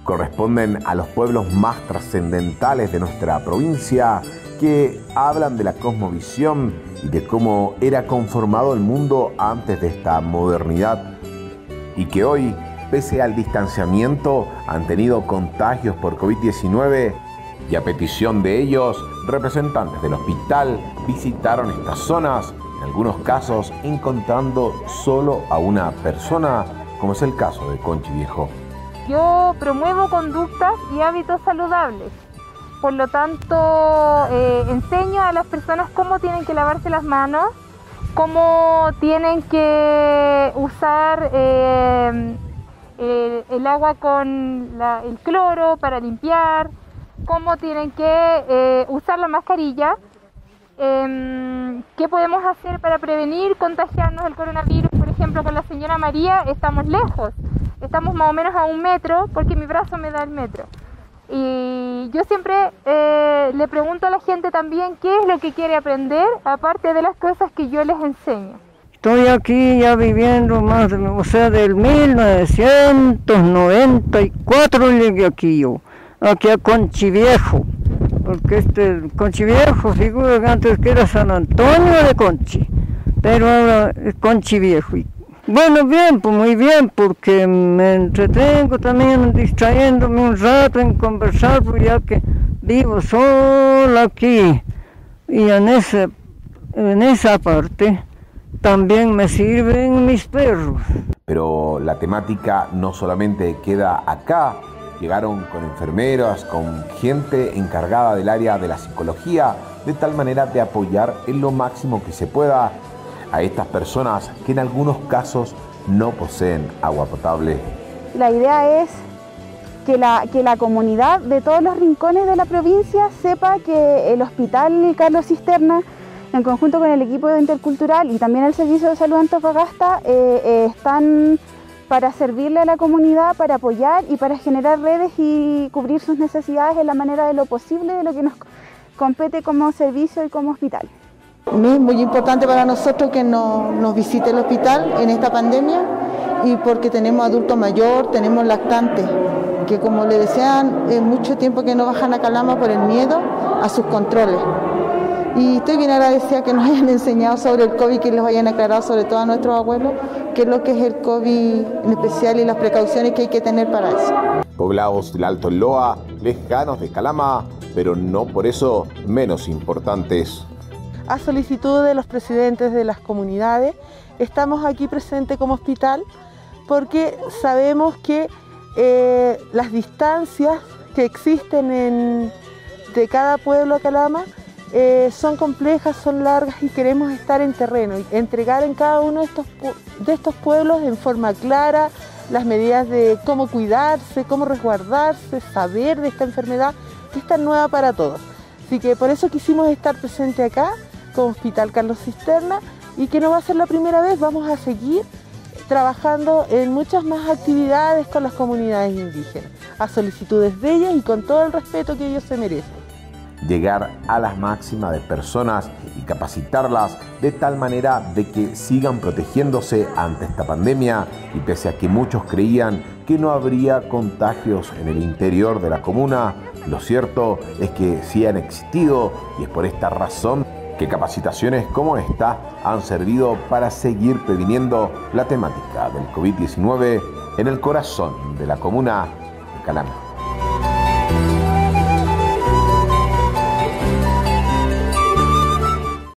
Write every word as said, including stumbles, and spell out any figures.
corresponden a los pueblos más trascendentales de nuestra provincia, que hablan de la cosmovisión y de cómo era conformado el mundo antes de esta modernidad, y que hoy, pese al distanciamiento, han tenido contagios por COVID diecinueve, y a petición de ellos, representantes del hospital visitaron estas zonas, en algunos casos encontrando solo a una persona, como es el caso de Conchi Viejo. Yo promuevo conductas y hábitos saludables. Por lo tanto, eh, enseño a las personas cómo tienen que lavarse las manos, cómo tienen que usar eh, eh, el agua con la, el cloro para limpiar, cómo tienen que eh, usar la mascarilla, eh, qué podemos hacer para prevenir contagiarnos del coronavirus. Por ejemplo, con la señora María estamos lejos, estamos más o menos a un metro porque mi brazo me da el metro. Y yo siempre eh, le pregunto a la gente también qué es lo que quiere aprender, aparte de las cosas que yo les enseño. Estoy aquí ya viviendo más, o sea, del mil novecientos noventa y cuatro llegué aquí yo, aquí a Conchi Viejo, porque este Conchi Viejo figura que antes que era San Antonio de Conchi, pero ahora es Conchi Viejo. Bueno, bien, pues muy bien, porque me entretengo también distrayéndome un rato en conversar, porque ya que vivo sola aquí, y en, ese, en esa parte también me sirven mis perros. Pero la temática no solamente queda acá, llegaron con enfermeras, con gente encargada del área de la psicología, de tal manera de apoyar en lo máximo que se pueda a estas personas que en algunos casos no poseen agua potable. La idea es que la, que la comunidad de todos los rincones de la provincia sepa que el Hospital Carlos Cisterna, en conjunto con el equipo intercultural y también el Servicio de Salud Antofagasta, eh, eh, están para servirle a la comunidad, para apoyar y para generar redes y cubrir sus necesidades en la manera de lo posible de lo que nos compete como servicio y como hospital. Es muy importante para nosotros que nos, nos visite el hospital en esta pandemia, y porque tenemos adultos mayores, tenemos lactantes, que como le decían, es mucho tiempo que no bajan a Calama por el miedo a sus controles. Y estoy bien agradecida que nos hayan enseñado sobre el COVID, que les hayan aclarado sobre todo a nuestros abuelos qué es lo que es el COVID en especial y las precauciones que hay que tener para eso. Poblados del Alto Loa, lejanos de Calama, pero no por eso menos importantes. A solicitud de los presidentes de las comunidades, estamos aquí presentes como hospital porque sabemos que eh, las distancias que existen en, de cada pueblo a Calama eh, son complejas, son largas, y queremos estar en terreno y entregar en cada uno de estos, de estos pueblos en forma clara las medidas de cómo cuidarse, cómo resguardarse, saber de esta enfermedad que es tan nueva para todos. Así que por eso quisimos estar presentes acá como Hospital Carlos Cisterna, y que no va a ser la primera vez, vamos a seguir trabajando en muchas más actividades con las comunidades indígenas, a solicitudes de ellas y con todo el respeto que ellos se merecen. Llegar a las máximas de personas y capacitarlas de tal manera de que sigan protegiéndose ante esta pandemia, y pese a que muchos creían que no habría contagios en el interior de la comuna, lo cierto es que sí han existido, y es por esta razón que capacitaciones como esta han servido para seguir previniendo la temática del COVID diecinueve en el corazón de la comuna de Calama.